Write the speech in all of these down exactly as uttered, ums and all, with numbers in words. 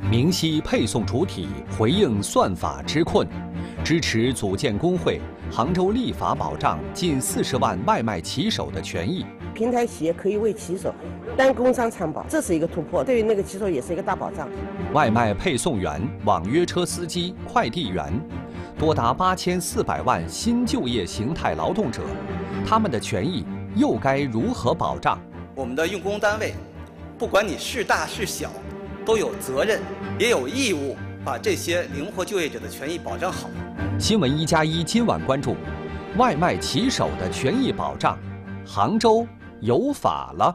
明晰配送主体，回应算法之困，支持组建工会。杭州立法保障近四十万外卖骑手的权益。 平台企业可以为骑手单工伤参保，这是一个突破，对于那个骑手也是一个大保障。 外卖配送员、网约车司机、快递员，多达八千四百万新就业形态劳动者，他们的权益又该如何保障？ 我们的用工单位，不管你是大是小，都有责任，也有义务把这些灵活就业者的权益保障好。 新闻一加一今晚关注，外卖骑手的权益保障，杭州有法了。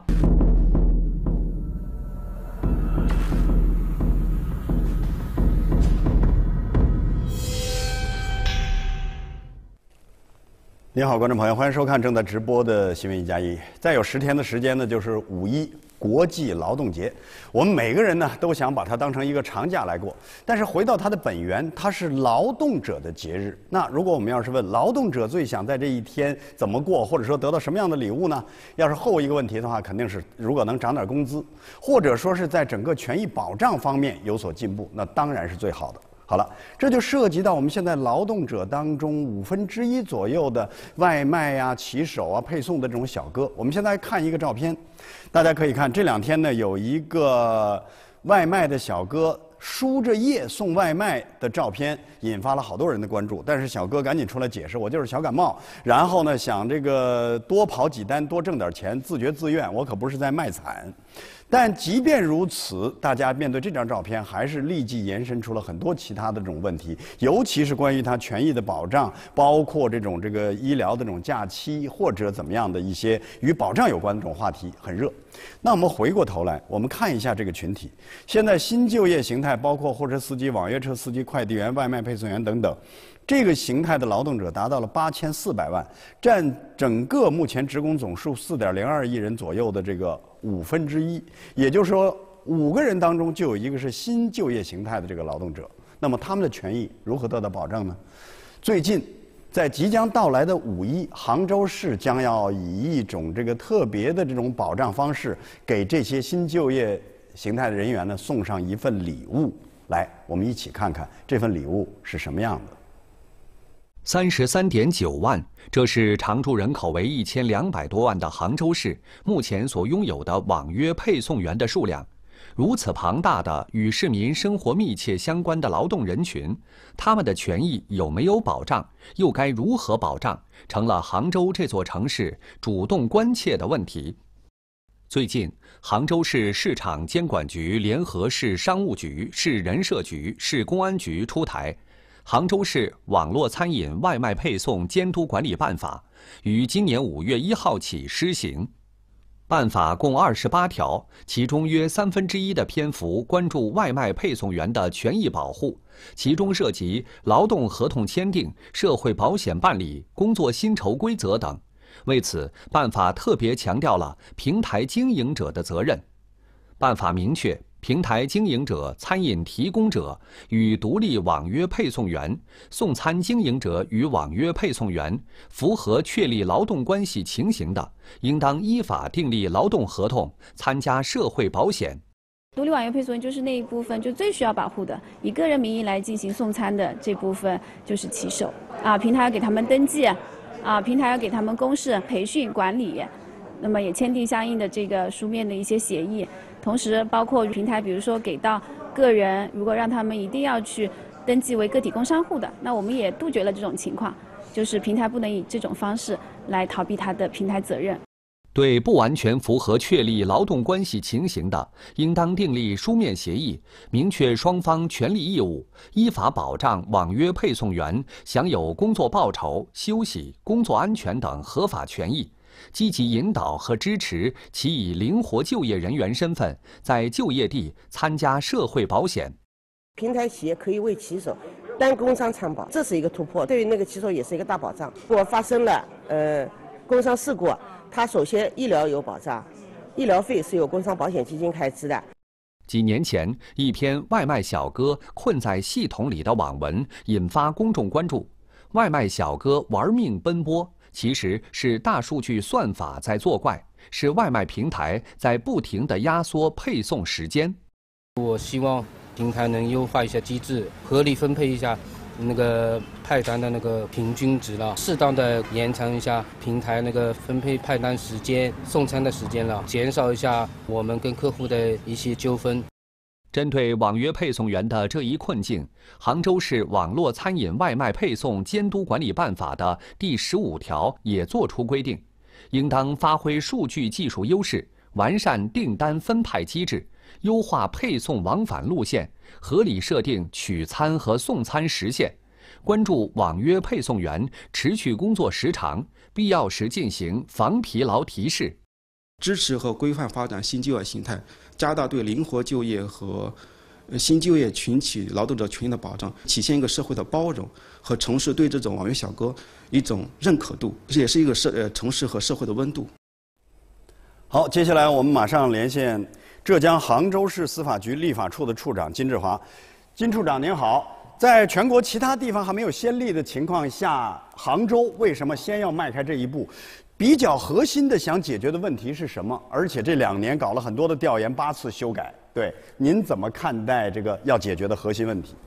您好，观众朋友，欢迎收看正在直播的新闻一加一。再有十天的时间呢，就是五一国际劳动节。我们每个人呢都想把它当成一个长假来过，但是回到它的本源，它是劳动者的节日。那如果我们要是问劳动者最想在这一天怎么过，或者说得到什么样的礼物呢？要是后一个问题的话，肯定是如果能涨点工资，或者说是在整个权益保障方面有所进步，那当然是最好的。好了，这就涉及到我们现在劳动者当中五分之一左右的外卖呀、骑手啊、配送的这种小哥。我们现在看一个照片，大家可以看这两天呢，有一个外卖的小哥输着液送外卖的照片，引发了好多人的关注。但是小哥赶紧出来解释，我就是小感冒，然后呢想这个多跑几单，多挣点钱，自觉自愿，我可不是在卖惨。但即便如此，大家面对这张照片，还是立即延伸出了很多其他的这种问题，尤其是关于他权益的保障，包括这种这个医疗的这种假期或者怎么样的一些与保障有关的这种话题很热。那我们回过头来，我们看一下这个群体。现在新就业形态包括货车司机、网约车司机、快递员、外卖配送员等等。这个形态的劳动者达到了八千四百万，占整个目前职工总数四点零二亿人左右的这个五分之一。也就是说，五个人当中就有一个是新就业形态的这个劳动者。那么他们的权益如何得到保障呢？最近，在即将到来的五一，杭州市将要以一种这个特别的这种保障方式，给这些新就业形态的人员呢送上一份礼物。来，我们一起看看这份礼物是什么样的。 三十三点九万，这是常住人口为一千两百多万的杭州市目前所拥有的网约配送员的数量。如此庞大的与市民生活密切相关的劳动人群，他们的权益有没有保障，又该如何保障，成了杭州这座城市主动关切的问题。最近，杭州市市场监管局联合市商务局、市人社局、市公安局出台杭州市网络餐饮外卖配送监督管理办法，于今年五月一号起施行。办法共二十八条，其中约三分之一的篇幅关注外卖配送员的权益保护，其中涉及劳动合同签订、社会保险办理、工作薪酬规则等。为此，办法特别强调了平台经营者的责任。办法明确，平台经营者、餐饮提供者与独立网约配送员、送餐经营者与网约配送员符合确立劳动关系情形的，应当依法订立劳动合同，参加社会保险。 独立网约配送员就是那一部分就最需要保护的，以个人名义来进行送餐的这部分就是骑手啊，平台要给他们登记啊，平台要给他们公示、培训、管理，那么也签订相应的这个书面的一些协议。同时，包括平台，比如说给到个人，如果让他们一定要去登记为个体工商户的，那我们也杜绝了这种情况，就是平台不能以这种方式来逃避它的平台责任。 对不完全符合确立劳动关系情形的，应当订立书面协议，明确双方权利义务，依法保障网约配送员享有工作报酬、休息、工作安全等合法权益。积极引导和支持其以灵活就业人员身份在就业地参加社会保险。 平台企业可以为骑手单工伤参保，这是一个突破，对于那个骑手也是一个大保障。如果发生了呃工伤事故，他首先医疗有保障，医疗费是由工伤保险基金开支的。 几年前，一篇外卖小哥困在系统里的网文引发公众关注。外卖小哥玩命奔波，其实是大数据算法在作怪，是外卖平台在不停地压缩配送时间。 我希望平台能优化一下机制，合理分配一下那个派单的那个平均值了，适当的延长一下平台那个分配派单时间、送餐的时间了，减少一下我们跟客户的一些纠纷。 针对网约配送员的这一困境，杭州市网络餐饮外卖配送监督管理办法的第十五条也作出规定，应当发挥数据技术优势，完善订单分派机制，优化配送往返路线，合理设定取餐和送餐时限，关注网约配送员持续工作时长，必要时进行防疲劳提示。 支持和规范发展新就业形态，加大对灵活就业和新就业群体劳动者权益的保障，体现一个社会的包容和城市对这种网约小哥一种认可度，这也是一个社呃城市和社会的温度。 好，接下来我们马上连线浙江杭州市司法局立法处的处长金志华。金处长您好，在全国其他地方还没有先例的情况下，杭州为什么先要迈开这一步？比较核心的想解决的问题是什么？而且这两年搞了很多的调研，八次修改，对，您怎么看待这个要解决的核心问题？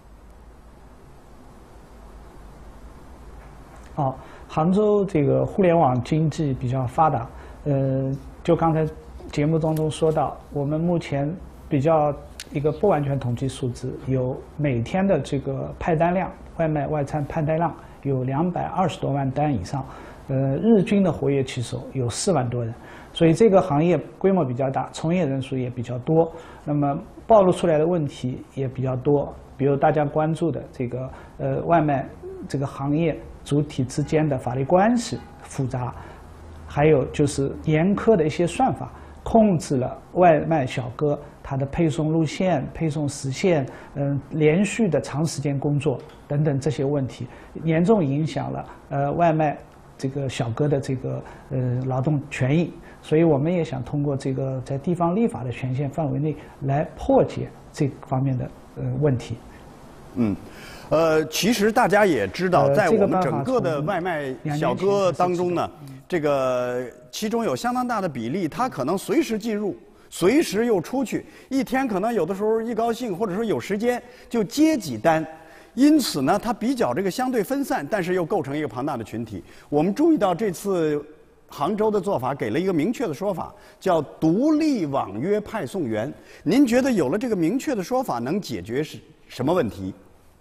好，杭州这个互联网经济比较发达，呃，就刚才节目当中说到，我们目前比较一个不完全统计数字，有每天的这个派单量，外卖外餐派单量有两百二十多万单以上。呃，日均的活跃骑手有四万多人，所以这个行业规模比较大，从业人数也比较多，那么暴露出来的问题也比较多，比如大家关注的这个呃外卖这个行业主体之间的法律关系复杂，还有就是严苛的一些算法控制了外卖小哥他的配送路线、配送时限，嗯、呃，连续的长时间工作等等这些问题，严重影响了呃外卖这个小哥的这个呃劳动权益，所以我们也想通过这个在地方立法的权限范围内来破解这方面的呃问题。嗯， 呃，其实大家也知道，在我们整个的外卖小哥当中呢，这个其中有相当大的比例，他可能随时进入，随时又出去，一天可能有的时候一高兴或者说有时间就接几单。因此呢，它比较这个相对分散，但是又构成一个庞大的群体。我们注意到这次杭州的做法给了一个明确的说法，叫独立网约派送员。您觉得有了这个明确的说法，能解决是什么问题？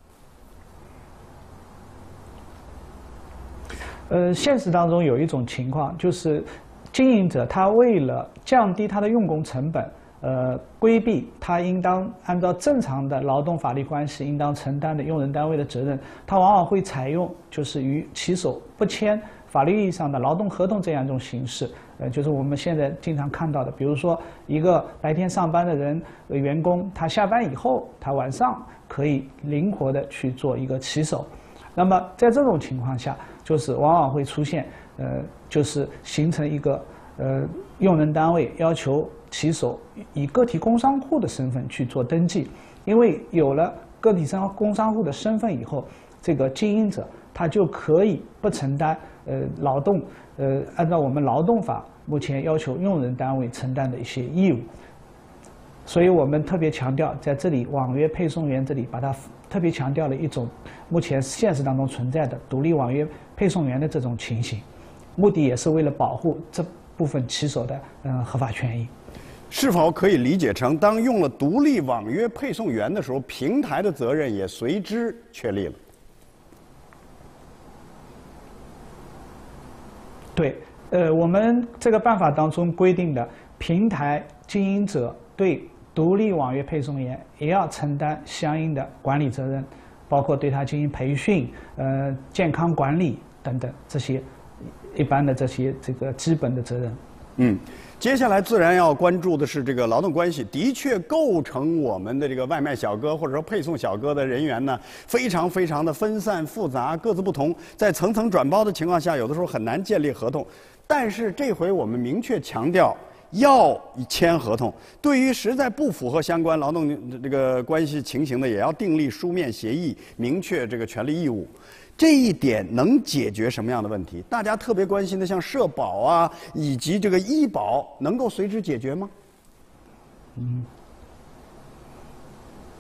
呃，现实当中有一种情况，就是经营者他为了降低他的用工成本。呃，规避他应当按照正常的劳动法律关系应当承担的用人单位的责任，他往往会采用就是与骑手不签法律意义上的劳动合同这样一种形式。呃，就是我们现在经常看到的，比如说一个白天上班的人，呃、员工，他下班以后，他晚上可以灵活的去做一个骑手。那么在这种情况下，就是往往会出现，呃，就是形成一个呃用人单位要求骑手以个体工商户的身份去做登记，因为有了个体商工商户的身份以后，这个经营者他就可以不承担呃劳动呃按照我们劳动法目前要求用人单位承担的一些义务。所以我们特别强调，在这里网约配送员这里把它特别强调了一种目前现实当中存在的独立网约配送员的这种情形，目的也是为了保护这部分骑手的嗯、呃、合法权益。 是否可以理解成，当用了独立网约配送员的时候，平台的责任也随之确立了？ 对，呃，我们这个办法当中规定的，平台经营者对独立网约配送员也要承担相应的管理责任，包括对他进行培训、呃健康管理等等这些一般的这些这个基本的责任。 嗯，接下来自然要关注的是这个劳动关系，的确构成我们的这个外卖小哥或者说配送小哥的人员呢，非常非常的分散复杂，各自不同，在层层转包的情况下，有的时候很难建立合同。但是这回我们明确强调要签合同，对于实在不符合相关劳动这个关系情形的，也要订立书面协议，明确这个权利义务。这一点能解决什么样的问题？大家特别关心的，像社保啊，以及这个医保，能够随之解决吗？ 嗯，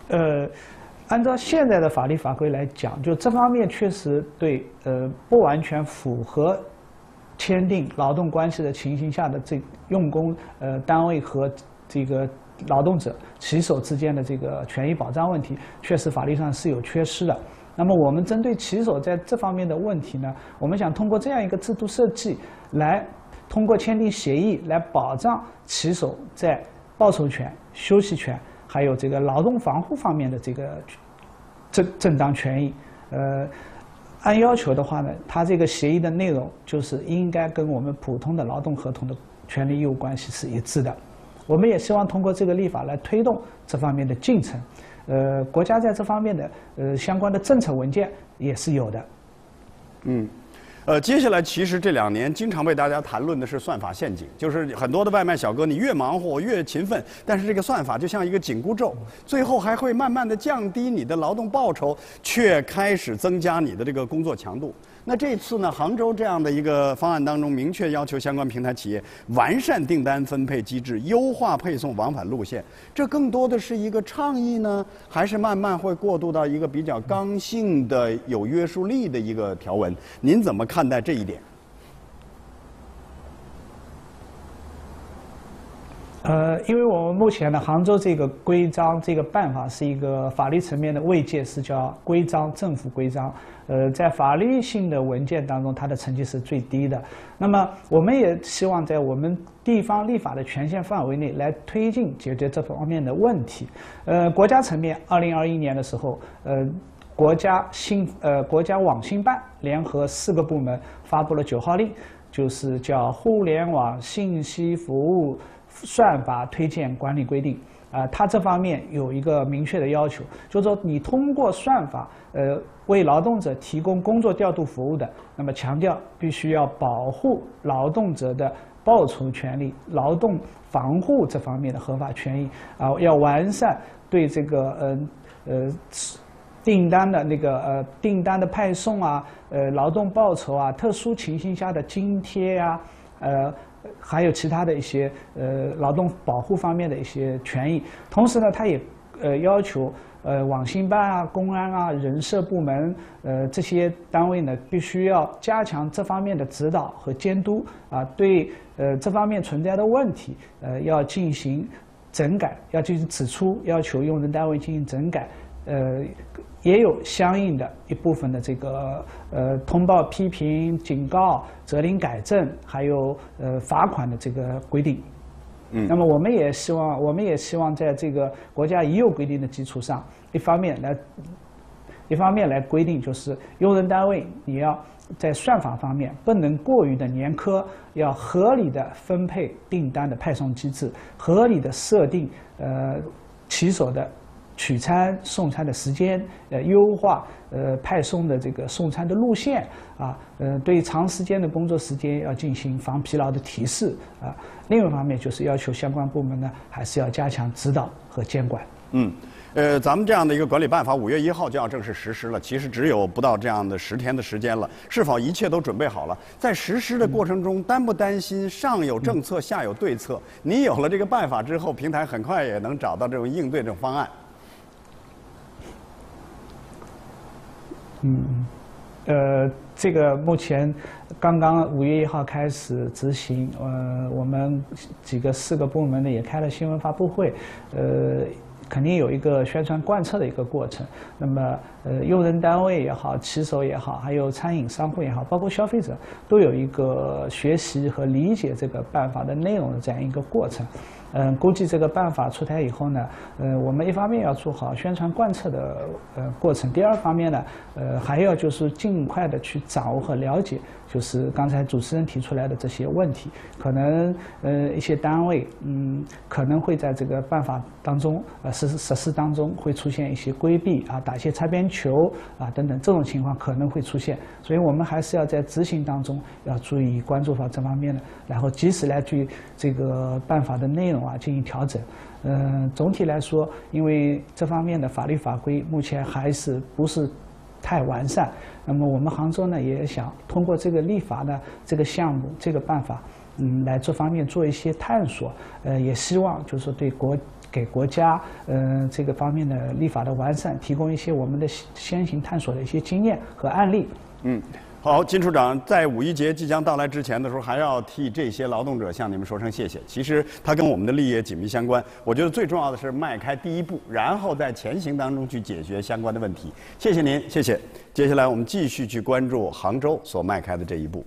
呃，按照现在的法律法规来讲，就这方面确实对呃不完全符合签订劳动关系的情形下的这用工呃单位和这个劳动者骑手之间的这个权益保障问题，确实法律上是有缺失的。那么我们针对骑手在这方面的问题呢，我们想通过这样一个制度设计，来通过签订协议来保障骑手在报酬权、休息权，还有这个劳动防护方面的这个正正当权益。呃，按要求的话呢，它这个协议的内容就是应该跟我们普通的劳动合同的权利义务关系是一致的。我们也希望通过这个立法来推动这方面的进程。呃，国家在这方面的呃相关的政策文件也是有的。 嗯。呃，接下来其实这两年经常被大家谈论的是算法陷阱，就是很多的外卖小哥，你越忙活越勤奋，但是这个算法就像一个紧箍咒，最后还会慢慢的降低你的劳动报酬，却开始增加你的这个工作强度。那这次呢，杭州这样的一个方案当中，明确要求相关平台企业完善订单分配机制，优化配送往返路线。这更多的是一个倡议呢，还是慢慢会过渡到一个比较刚性的、有约束力的一个条文？您怎么看待这一点？ 呃，因为我们目前呢，杭州这个规章这个办法是一个法律层面的慰藉，是叫规章，政府规章。呃，在法律性的文件当中，它的成绩是最低的。那么，我们也希望在我们地方立法的权限范围内来推进解决这方面的问题。呃，国家层面，二零二一年的时候，呃，国家信呃国家网信办联合四个部门发布了九号令，就是叫《互联网信息服务算法推荐管理规定》。啊、呃，它这方面有一个明确的要求，就是说你通过算法，呃，为劳动者提供工作调度服务的，那么强调必须要保护劳动者的报酬权利、劳动防护这方面的合法权益啊、呃，要完善对这个呃呃订单的那个呃订单的派送啊，呃劳动报酬啊，特殊情形下的津贴呀、啊，呃。还有其他的一些呃劳动保护方面的一些权益，同时呢，它也呃要求呃网信办啊、公安啊、人社部门呃这些单位呢，必须要加强这方面的指导和监督啊，对呃这方面存在的问题呃要进行整改，要进行指出，要求用人单位进行整改，呃。也有相应的一部分的这个呃通报、批评、警告、责令改正，还有呃罚款的这个规定。嗯，那么我们也希望，我们也希望在这个国家已有规定的基础上，一方面来，一方面来规定，就是用人单位你要在算法方面不能过于的严苛，要合理的分配订单的派送机制，合理的设定呃骑手的取餐、送餐的时间，呃，优化呃派送的这个送餐的路线啊，呃，对长时间的工作时间要进行防疲劳的提示啊。另一方面就是要求相关部门呢，还是要加强指导和监管。 嗯，呃，咱们这样的一个管理办法，五月一号就要正式实施了。其实只有不到这样的十天的时间了，是否一切都准备好了？在实施的过程中，担不担心上有政策，下有对策？你有了这个办法之后，平台很快也能找到这种应对这种方案。 嗯，呃，这个目前刚刚五月一号开始执行，呃，我们几个四个部门呢也开了新闻发布会，呃，肯定有一个宣传贯彻的一个过程。那么，呃，用人单位也好，骑手也好，还有餐饮商户也好，包括消费者，都有一个学习和理解这个办法的内容的这样一个过程。嗯，估计这个办法出台以后呢，呃，我们一方面要做好宣传贯彻的呃过程，第二方面呢，呃，还要就是尽快的去掌握和了解，就是刚才主持人提出来的这些问题，可能呃一些单位嗯可能会在这个办法当中呃实施实施当中会出现一些规避啊、打一些擦边球啊等等这种情况可能会出现，所以我们还是要在执行当中要注意关注好这方面的，然后及时来对这个办法的内容啊进行调整。嗯、呃，总体来说，因为这方面的法律法规目前还是不是太完善，那么我们杭州呢也想通过这个立法呢这个项目这个办法，嗯，来这方面做一些探索。呃，也希望就是说对国给国家呃这个方面的立法的完善提供一些我们的先行探索的一些经验和案例。 嗯。好，金处长，在五一节即将到来之前的时候，还要替这些劳动者向你们说声谢谢。其实它跟我们的利益紧密相关。我觉得最重要的是迈开第一步，然后在前行当中去解决相关的问题。谢谢您，谢谢。接下来我们继续去关注杭州所迈开的这一步。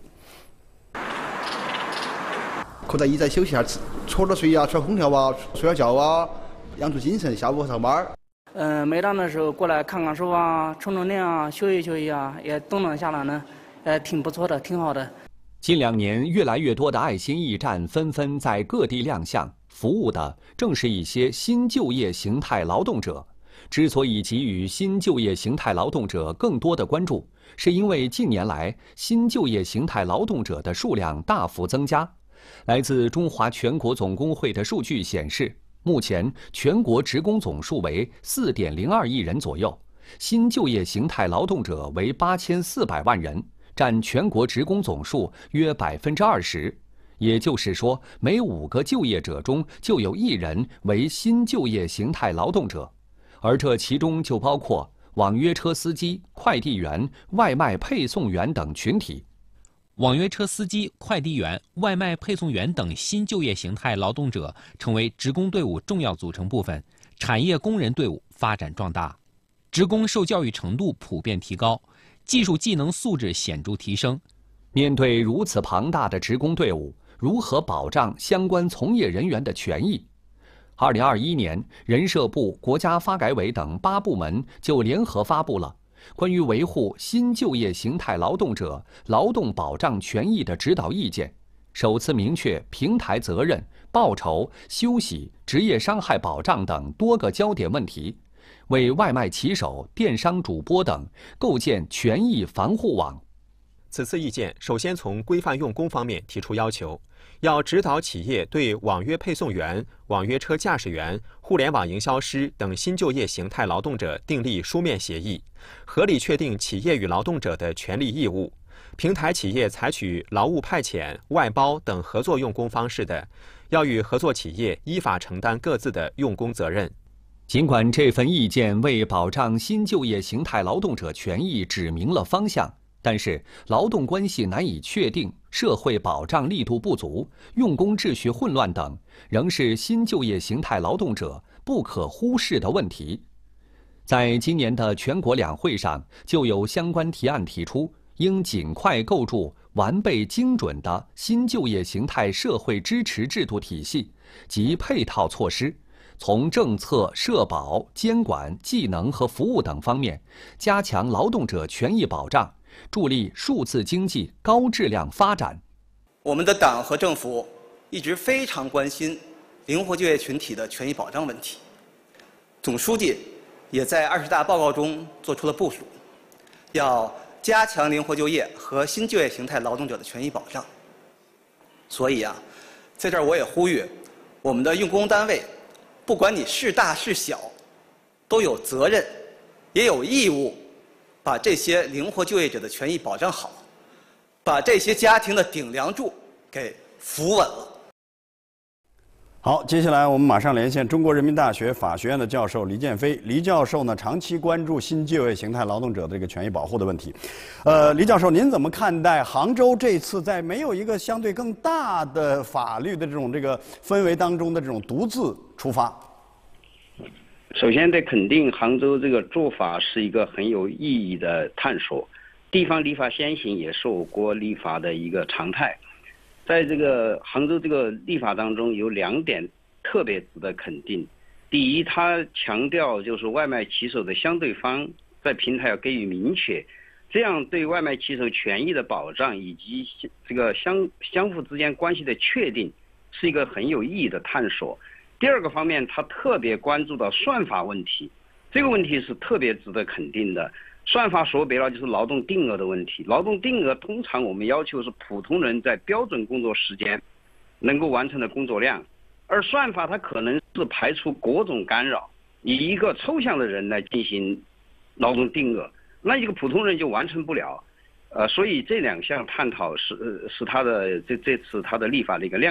可在一再休息下，搓着睡啊，吹空调啊，睡下觉啊，养足精神，下午上班。 嗯、呃，没档的时候过来看看手啊，冲冲凉啊，休息休息啊，也动能下来呢。呃，挺不错的，挺好的。 近两年，越来越多的爱心驿站纷纷在各地亮相，服务的正是一些新就业形态劳动者。之所以给予新就业形态劳动者更多的关注，是因为近年来新就业形态劳动者的数量大幅增加。来自中华全国总工会的数据显示，目前全国职工总数为 四点零二亿人左右，新就业形态劳动者为八千四百万人。占全国职工总数约百分之二十，也就是说，每五个就业者中就有一人为新就业形态劳动者，而这其中就包括网约车司机、快递员、外卖配送员等群体。 网约车司机、快递员、外卖配送员等新就业形态劳动者成为职工队伍重要组成部分，产业工人队伍发展壮大，职工受教育程度普遍提高。技术技能素质显著提升。 面对如此庞大的职工队伍，如何保障相关从业人员的权益？二零二一年，人社部、国家发改委等八部门就联合发布了关于维护新就业形态劳动者劳动保障权益的指导意见，首次明确平台责任、报酬、休息、职业伤害保障等多个焦点问题。为外卖骑手、电商主播等构建权益防护网。 此次意见首先从规范用工方面提出要求，要指导企业对网约配送员、网约车驾驶员、互联网营销师等新就业形态劳动者订立书面协议，合理确定企业与劳动者的权利义务。平台企业采取劳务派遣、外包等合作用工方式的，要与合作企业依法承担各自的用工责任。 尽管这份意见为保障新就业形态劳动者权益指明了方向，但是劳动关系难以确定、社会保障力度不足、用工秩序混乱等，仍是新就业形态劳动者不可忽视的问题。在今年的全国两会上，就有相关提案提出，应尽快构筑完备精准的新就业形态社会支持制度体系及配套措施。从政策、社保、监管、技能和服务等方面，加强劳动者权益保障，助力数字经济高质量发展。 我们的党和政府一直非常关心灵活就业群体的权益保障问题，总书记也在二十大报告中做出了部署，要加强灵活就业和新就业形态劳动者的权益保障。所以啊，在这儿我也呼吁我们的用工单位，不管你是大是小，都有责任，也有义务，把这些灵活就业者的权益保障好，把这些家庭的顶梁柱给扶稳了。 好，接下来我们马上连线中国人民大学法学院的教授黎建飞。黎教授呢，长期关注新就业形态劳动者的这个权益保护的问题。呃，黎教授，您怎么看待杭州这次在没有一个相对更大的法律的这种这个氛围当中的这种独自出发？ 首先得肯定杭州这个做法是一个很有意义的探索，地方立法先行也是我国立法的一个常态。在这个杭州这个立法当中，有两点特别值得肯定。第一，它强调就是外卖骑手的相对方在平台要给予明确，这样对外卖骑手权益的保障以及这个相相互之间关系的确定，是一个很有意义的探索。第二个方面，它特别关注到算法问题，这个问题是特别值得肯定的。算法说白了就是劳动定额的问题。劳动定额通常我们要求是普通人在标准工作时间能够完成的工作量，而算法它可能是排除各种干扰，以一个抽象的人来进行劳动定额，那一个普通人就完成不了。呃，所以这两项探讨是是它的这这次它的立法的一个亮点。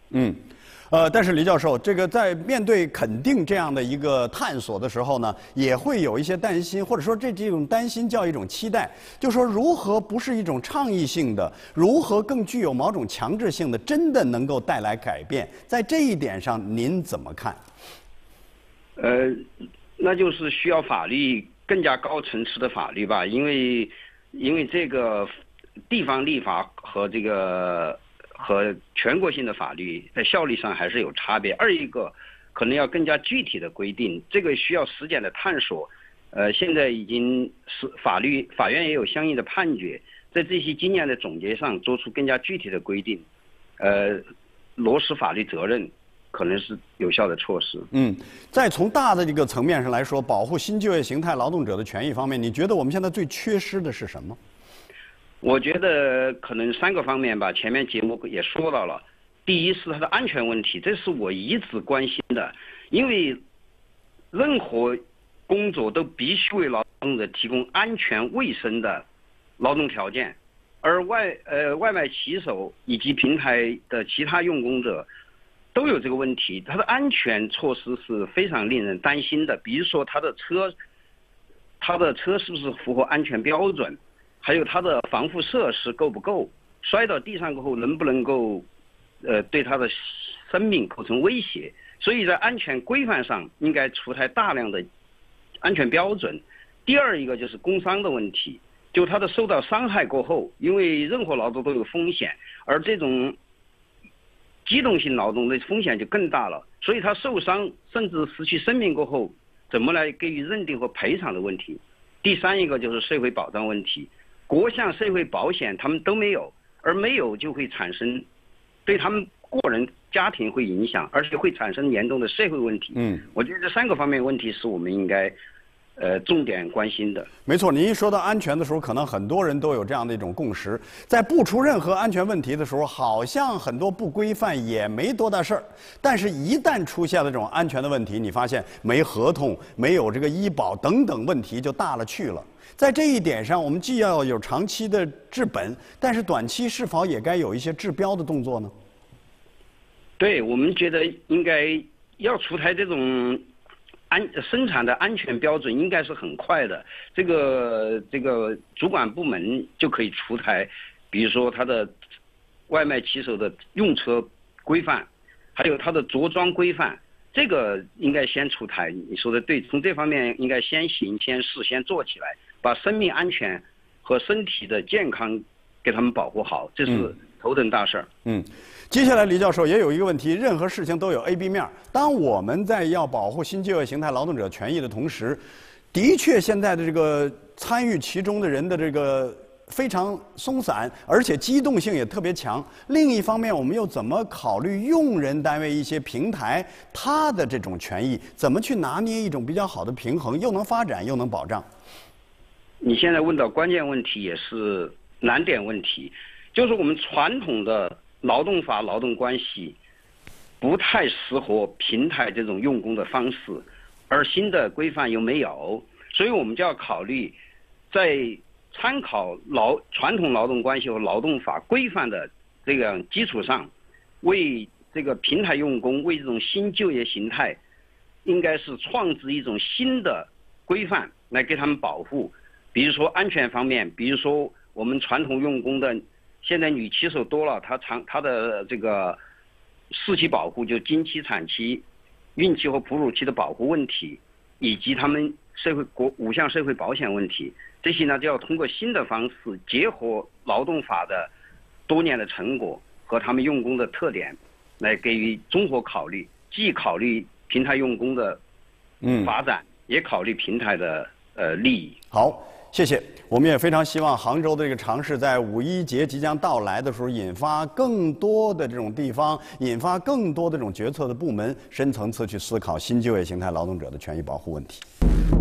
嗯。呃，但是李教授，这个在面对肯定这样的一个探索的时候呢，也会有一些担心，或者说这这种担心叫一种期待，就说如何不是一种倡议性的，如何更具有某种强制性的，真的能够带来改变，在这一点上您怎么看？ 呃，那就是需要法律更加高层次的法律吧，因为因为这个地方立法和这个。和全国性的法律在效率上还是有差别。二一个，可能要更加具体的规定，这个需要时间的探索。呃，现在已经是法律法院也有相应的判决，在这些经验的总结上做出更加具体的规定，呃，落实法律责任，可能是有效的措施。 嗯，再从大的这个层面上来说，保护新就业形态劳动者的权益方面，你觉得我们现在最缺失的是什么？ 我觉得可能三个方面吧，前面节目也说到了。第一是它的安全问题，这是我一直关心的，因为任何工作都必须为劳动者提供安全卫生的劳动条件，而外呃外卖骑手以及平台的其他用工者都有这个问题，它的安全措施是非常令人担心的。比如说他的车，他的车是不是符合安全标准？还有它的防护设施够不够？摔到地上过后能不能够，呃，对他的生命构成威胁？所以在安全规范上应该出台大量的安全标准。第二一个就是工伤的问题，就他的受到伤害过后，因为任何劳动都有风险，而这种机动性劳动的风险就更大了。所以他受伤甚至失去生命过后，怎么来给予认定和赔偿的问题？第三一个就是社会保障问题。各项社会保险他们都没有，而没有就会产生对他们个人家庭会影响，而且会产生严重的社会问题。嗯，我觉得这三个方面问题是我们应该呃重点关心的。 没错，您一说到安全的时候，可能很多人都有这样的一种共识，在不出任何安全问题的时候，好像很多不规范也没多大事儿，但是一旦出现了这种安全的问题，你发现没合同、没有这个医保等等问题就大了去了。在这一点上，我们既要有长期的治本，但是短期是否也该有一些治标的动作呢？ 对，我们觉得应该要出台这种安生产的安全标准，应该是很快的。这个这个主管部门就可以出台，比如说他的外卖骑手的用车规范，还有他的着装规范。这个应该先出台，你说的对，从这方面应该先行先试先做起来，把生命安全和身体的健康给他们保护好，这是头等大事儿。 嗯，接下来李教授也有一个问题，任何事情都有 A B 面。当我们在要保护新就业形态劳动者权益的同时，的确现在的这个参与其中的人的这个非常松散，而且机动性也特别强。另一方面，我们又怎么考虑用人单位一些平台它的这种权益，怎么去拿捏一种比较好的平衡，又能发展又能保障？ 你现在问到关键问题，也是难点问题，就是我们传统的劳动法劳动关系不太适合平台这种用工的方式，而新的规范又没有，所以我们就要考虑在参考劳传统劳动关系和劳动法规范的这个基础上，为这个平台用工，为这种新就业形态，应该是创制一种新的规范来给他们保护。比如说安全方面，比如说我们传统用工的，现在女骑手多了，她长她的这个四期保护，就经期、产期、孕期和哺乳期的保护问题，以及他们社会国五项社会保险问题。这些呢，就要通过新的方式，结合劳动法的多年的成果和他们用工的特点，来给予综合考虑，既考虑平台用工的发展，嗯、也考虑平台的呃利益。 好，谢谢。我们也非常希望杭州的这个尝试，在五一节即将到来的时候，引发更多的这种地方，引发更多的这种决策的部门，深层次去思考新就业形态劳动者的权益保护问题。